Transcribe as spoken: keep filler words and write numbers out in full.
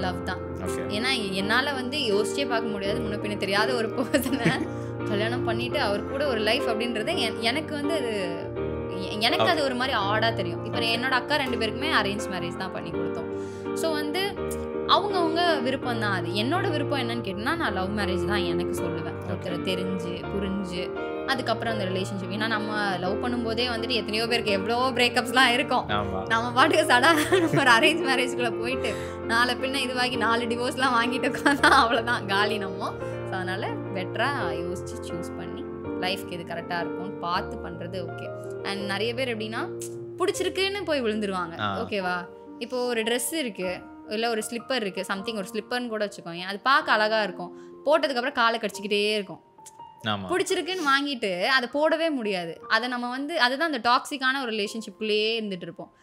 Love தான். ஏன்னா என்னால் வந்து யோசிச்சே பார்க்க முடியாது முன்ன பின்ன தெரியாத ஒரு பர்சனை கல்யாணம் பண்ணிட்டு அவர் கூட ஒரு லைஃப் அப்படின்றது எனக்கு வந்து அது எனக்கு அது ஒரு மாதிரி ஆடாக தெரியும். இப்போ என்னோட அக்கா ரெண்டு பேருக்குமே அரேஞ்ச் மேரேஜ் தான் பண்ணி கொடுத்தோம். ஸோ வந்து அவங்கவுங்க விருப்பம் தான். அது என்னோட விருப்பம் என்னன்னு கேட்டேன்னா நான் லவ் மேரேஜ் தான் எனக்கு சொல்லுவேன். ஒருத்தரை தெரிஞ்சு புரிஞ்சு அதுக்கப்புறம் அந்த ரிலேஷன்ஷிப். ஏன்னா நம்ம லவ் பண்ணும்போதே வந்துட்டு எத்தனையோ பேருக்கு எவ்வளோ பிரேக்கப்ஸ்லாம் இருக்கும். நம்ம பாட்டுக்கு சடா நம்ம ஒரு அரேஞ்ச் மேரேஜ்குள்ளே போயிட்டு நாலு பின்ன இதுவாகி நாலு டிவோர்ஸ்லாம் வாங்கிட்டு உட்காந்தா அவ்வளோதான் காலி நம்ம. ஸோ அதனால் பெட்டராக யோசிச்சு சூஸ் பண்ணி லைஃப்க்கு இது கரெக்டாக இருக்கும்னு பார்த்து பண்ணுறது ஓகே. அண்ட் நிறைய பேர் எப்படின்னா பிடிச்சிருக்குன்னு போய் விழுந்துருவாங்க. ஓகேவா, இப்போ ஒரு ட்ரெஸ் இருக்குது இல்லை ஒரு ஸ்லிப்பர் இருக்குது, சம்திங் ஒரு ஸ்லிப்பர்னு கூட வச்சுக்கோங்க, அது பார்க்க அழகாக இருக்கும், போட்டதுக்கப்புறம் காலை கடிச்சிக்கிட்டே இருக்கும். பிடிச்சிருக்குன்னு வாங்கிட்டு அதை போடவே முடியாது. அதை நம்ம வந்து அதுதான் அந்த டாக்ஸிக்கான ஒரு ரிலேஷன்ஷிப்குள்ளேயே இருந்துட்டு இருப்போம்.